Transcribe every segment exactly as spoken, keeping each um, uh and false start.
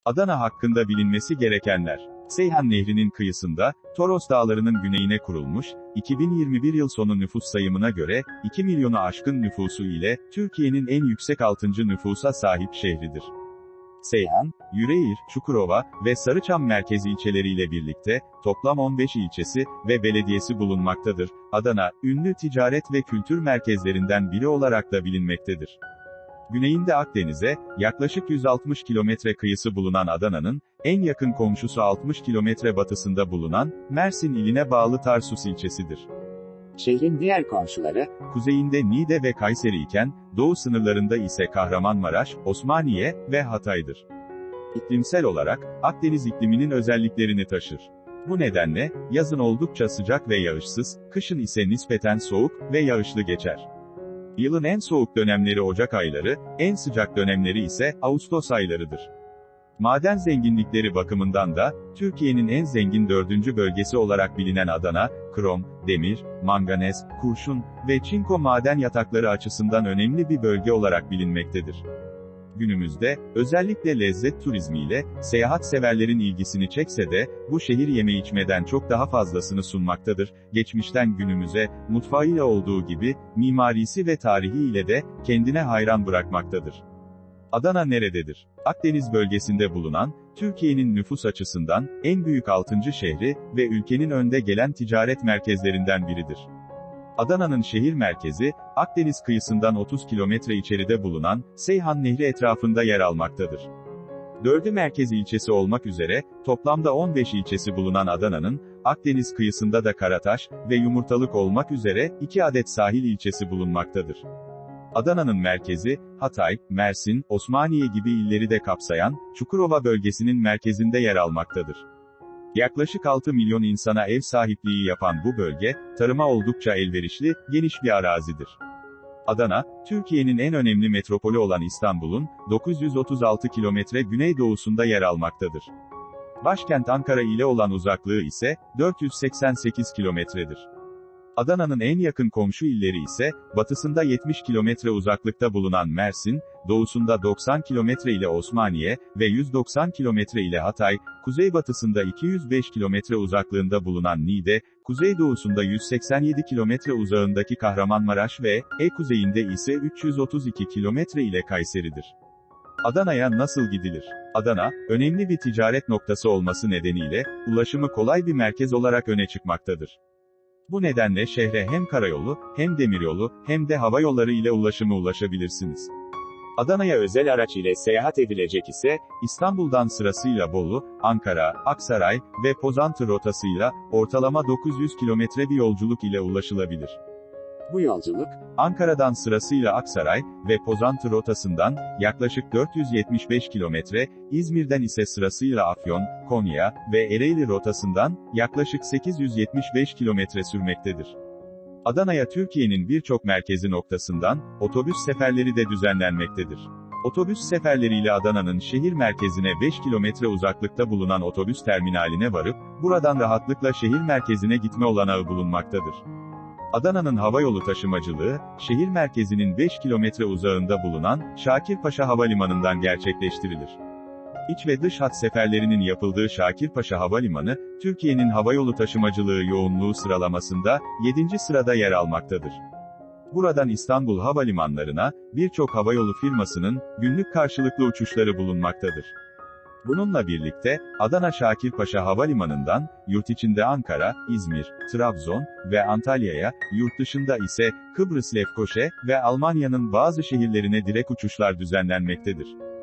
Adana hakkında bilinmesi gerekenler. Seyhan Nehri'nin kıyısında, Toros Dağları'nın güneyine kurulmuş, iki bin yirmi bir yıl sonu nüfus sayımına göre, iki milyonu aşkın nüfusu ile, Türkiye'nin en yüksek altıncı nüfusa sahip şehridir. Seyhan, Yüreğir, Çukurova ve Sarıçam merkez ilçeleriyle birlikte, toplam on beş ilçesi ve belediyesi bulunmaktadır. Adana, ünlü ticaret ve kültür merkezlerinden biri olarak da bilinmektedir. Güneyinde Akdeniz'e, yaklaşık yüz altmış kilometre kıyısı bulunan Adana'nın, en yakın komşusu altmış kilometre batısında bulunan, Mersin iline bağlı Tarsus ilçesidir. Şehrin diğer komşuları, kuzeyinde Niğde ve Kayseri iken, doğu sınırlarında ise Kahramanmaraş, Osmaniye ve Hatay'dır. İklimsel olarak, Akdeniz ikliminin özelliklerini taşır. Bu nedenle, yazın oldukça sıcak ve yağışsız, kışın ise nispeten soğuk ve yağışlı geçer. Yılın en soğuk dönemleri Ocak ayları, en sıcak dönemleri ise Ağustos aylarıdır. Maden zenginlikleri bakımından da, Türkiye'nin en zengin dördüncü bölgesi olarak bilinen Adana, krom, demir, manganez, kurşun ve çinko maden yatakları açısından önemli bir bölge olarak bilinmektedir. Günümüzde, özellikle lezzet turizmiyle, seyahat severlerin ilgisini çekse de, bu şehir yeme içmeden çok daha fazlasını sunmaktadır. Geçmişten günümüze, mutfağıyla olduğu gibi, mimarisi ve tarihi ile de, kendine hayran bırakmaktadır. Adana nerededir? Akdeniz bölgesinde bulunan, Türkiye'nin nüfus açısından, en büyük altıncı şehri ve ülkenin önde gelen ticaret merkezlerinden biridir. Adana'nın şehir merkezi, Akdeniz kıyısından otuz kilometre içeride bulunan, Seyhan Nehri etrafında yer almaktadır. Dördü merkez ilçesi olmak üzere, toplamda on beş ilçesi bulunan Adana'nın, Akdeniz kıyısında da Karataş ve Yumurtalık olmak üzere, iki adet sahil ilçesi bulunmaktadır. Adana'nın merkezi, Hatay, Mersin, Osmaniye gibi illeri de kapsayan, Çukurova bölgesinin merkezinde yer almaktadır. Yaklaşık altı milyon insana ev sahipliği yapan bu bölge, tarıma oldukça elverişli, geniş bir arazidir. Adana, Türkiye'nin en önemli metropolü olan İstanbul'un, dokuz yüz otuz altı kilometre güneydoğusunda yer almaktadır. Başkent Ankara ile olan uzaklığı ise, dört yüz seksen sekiz kilometredir. Adana'nın en yakın komşu illeri ise, batısında yetmiş kilometre uzaklıkta bulunan Mersin, doğusunda doksan kilometre ile Osmaniye ve yüz doksan kilometre ile Hatay, kuzeybatısında iki yüz beş kilometre uzaklığında bulunan Niğde, kuzeydoğusunda yüz seksen yedi kilometre uzağındaki Kahramanmaraş ve, e kuzeyinde ise üç yüz otuz iki kilometre ile Kayseri'dir. Adana'ya nasıl gidilir? Adana, önemli bir ticaret noktası olması nedeniyle, ulaşımı kolay bir merkez olarak öne çıkmaktadır. Bu nedenle şehre hem karayolu, hem demiryolu, hem de hava yolları ile ulaşımı ulaşabilirsiniz. Adana'ya özel araç ile seyahat edilecek ise, İstanbul'dan sırasıyla Bolu, Ankara, Aksaray ve Pozantı rotasıyla, ortalama dokuz yüz kilometre bir yolculuk ile ulaşılabilir. Bu yolculuk, Ankara'dan sırasıyla Aksaray ve Pozantı rotasından, yaklaşık dört yüz yetmiş beş kilometre, İzmir'den ise sırasıyla Afyon, Konya ve Ereğli rotasından, yaklaşık sekiz yüz yetmiş beş kilometre sürmektedir. Adana'ya Türkiye'nin birçok merkezi noktasından, otobüs seferleri de düzenlenmektedir. Otobüs seferleriyle Adana'nın şehir merkezine beş kilometre uzaklıkta bulunan otobüs terminaline varıp, buradan rahatlıkla şehir merkezine gitme olanağı bulunmaktadır. Adana'nın havayolu taşımacılığı, şehir merkezinin beş kilometre uzağında bulunan, Şakirpaşa Havalimanı'ndan gerçekleştirilir. İç ve dış hat seferlerinin yapıldığı Şakirpaşa Havalimanı, Türkiye'nin havayolu taşımacılığı yoğunluğu sıralamasında, yedinci sırada yer almaktadır. Buradan İstanbul havalimanlarına, birçok havayolu firmasının, günlük karşılıklı uçuşları bulunmaktadır. Bununla birlikte, Adana Şakirpaşa Havalimanı'ndan, yurt içinde Ankara, İzmir, Trabzon ve Antalya'ya, yurt dışında ise, Kıbrıs Lefkoşa ve Almanya'nın bazı şehirlerine direkt uçuşlar düzenlenmektedir.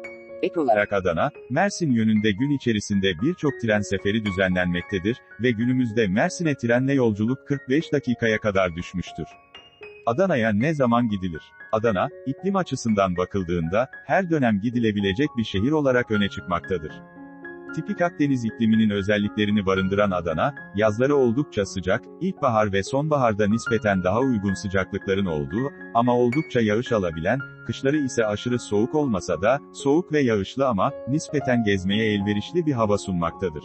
ek olarak Adana, Mersin yönünde gün içerisinde birçok tren seferi düzenlenmektedir ve günümüzde Mersin'e trenle yolculuk kırk beş dakikaya kadar düşmüştür. Adana'ya ne zaman gidilir? Adana, iklim açısından bakıldığında, her dönem gidilebilecek bir şehir olarak öne çıkmaktadır. Tipik Akdeniz ikliminin özelliklerini barındıran Adana, yazları oldukça sıcak, ilkbahar ve sonbaharda nispeten daha uygun sıcaklıkların olduğu, ama oldukça yağış alabilen, kışları ise aşırı soğuk olmasa da, soğuk ve yağışlı ama, nispeten gezmeye elverişli bir hava sunmaktadır.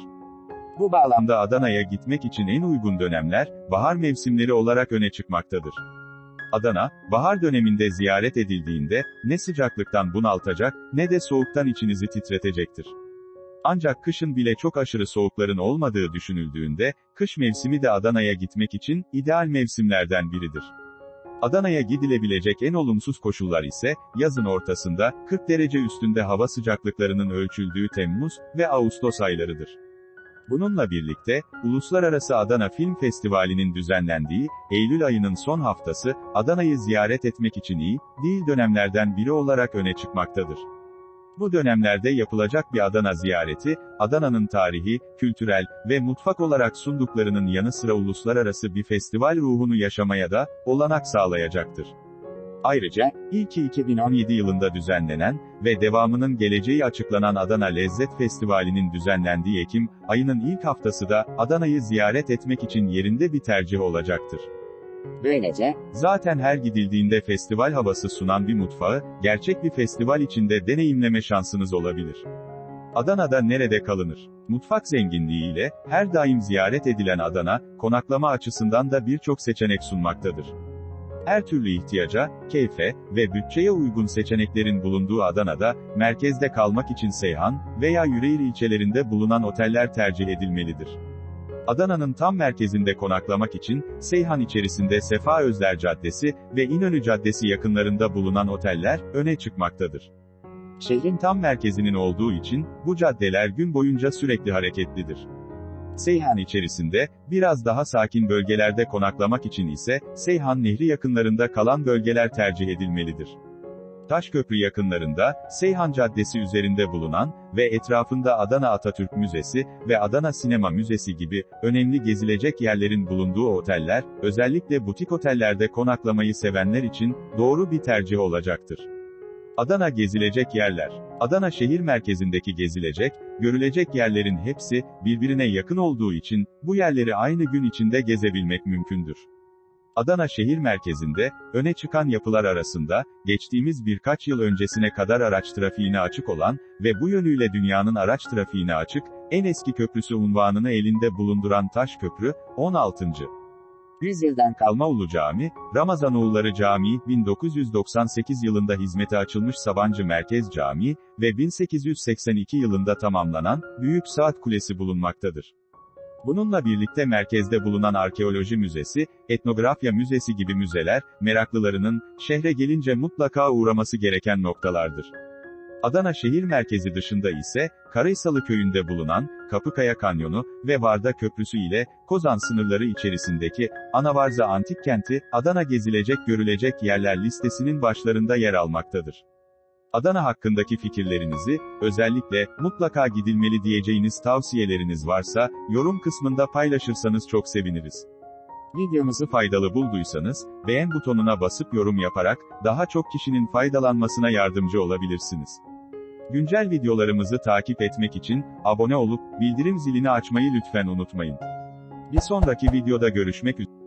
Bu bağlamda Adana'ya gitmek için en uygun dönemler, bahar mevsimleri olarak öne çıkmaktadır. Adana, bahar döneminde ziyaret edildiğinde, ne sıcaklıktan bunaltacak, ne de soğuktan içinizi titretecektir. Ancak kışın bile çok aşırı soğukların olmadığı düşünüldüğünde, kış mevsimi de Adana'ya gitmek için ideal mevsimlerden biridir. Adana'ya gidilebilecek en olumsuz koşullar ise, yazın ortasında, kırk derece üstünde hava sıcaklıklarının ölçüldüğü Temmuz ve Ağustos aylarıdır. Bununla birlikte, Uluslararası Adana Film Festivali'nin düzenlendiği, Eylül ayının son haftası, Adana'yı ziyaret etmek için iyi, değil dönemlerden biri olarak öne çıkmaktadır. Bu dönemlerde yapılacak bir Adana ziyareti, Adana'nın tarihi, kültürel ve mutfak olarak sunduklarının yanı sıra uluslararası bir festival ruhunu yaşamaya da olanak sağlayacaktır. Ayrıca, ilki iki bin on yedi yılında düzenlenen ve devamının geleceği açıklanan Adana Lezzet Festivali'nin düzenlendiği Ekim ayının ilk haftası da Adana'yı ziyaret etmek için yerinde bir tercih olacaktır. Böylece, Zaten her gidildiğinde festival havası sunan bir mutfağı, gerçek bir festival içinde deneyimleme şansınız olabilir. Adana'da nerede kalınır? Mutfak zenginliğiyle, her daim ziyaret edilen Adana, konaklama açısından da birçok seçenek sunmaktadır. Her türlü ihtiyaca, keyfe ve bütçeye uygun seçeneklerin bulunduğu Adana'da, merkezde kalmak için Seyhan veya Yüreğir ilçelerinde bulunan oteller tercih edilmelidir. Adana'nın tam merkezinde konaklamak için, Seyhan içerisinde Sefa Özler Caddesi ve İnönü Caddesi yakınlarında bulunan oteller, öne çıkmaktadır. Şehrin tam merkezinin olduğu için, bu caddeler gün boyunca sürekli hareketlidir. Seyhan içerisinde, biraz daha sakin bölgelerde konaklamak için ise, Seyhan Nehri yakınlarında kalan bölgeler tercih edilmelidir. Taşköprü yakınlarında, Seyhan Caddesi üzerinde bulunan ve etrafında Adana Atatürk Müzesi ve Adana Sinema Müzesi gibi önemli gezilecek yerlerin bulunduğu oteller, özellikle butik otellerde konaklamayı sevenler için doğru bir tercih olacaktır. Adana gezilecek yerler. Adana şehir merkezindeki gezilecek, görülecek yerlerin hepsi birbirine yakın olduğu için bu yerleri aynı gün içinde gezebilmek mümkündür. Adana şehir merkezinde, öne çıkan yapılar arasında, geçtiğimiz birkaç yıl öncesine kadar araç trafiğine açık olan ve bu yönüyle dünyanın araç trafiğine açık, en eski köprüsü unvanını elinde bulunduran Taşköprü, on altıncı yüzyıldan kalma Ulu Cami, Ramazanoğulları Camii, bin dokuz yüz doksan sekiz yılında hizmete açılmış Sabancı Merkez Camii ve bin sekiz yüz seksen iki yılında tamamlanan Büyük Saat Kulesi bulunmaktadır. Bununla birlikte merkezde bulunan Arkeoloji Müzesi, Etnografya Müzesi gibi müzeler, meraklılarının, şehre gelince mutlaka uğraması gereken noktalardır. Adana şehir merkezi dışında ise, Karaysalı köyünde bulunan, Kapıkaya Kanyonu ve Varda Köprüsü ile, Kozan sınırları içerisindeki, Anavarza Antik Kenti, Adana gezilecek görülecek yerler listesinin başlarında yer almaktadır. Adana hakkındaki fikirlerinizi, özellikle, mutlaka gidilmeli diyeceğiniz tavsiyeleriniz varsa, yorum kısmında paylaşırsanız çok seviniriz. Videomuzu faydalı bulduysanız, beğen butonuna basıp yorum yaparak, daha çok kişinin faydalanmasına yardımcı olabilirsiniz. Güncel videolarımızı takip etmek için, abone olup, bildirim zilini açmayı lütfen unutmayın. Bir sonraki videoda görüşmek üzere.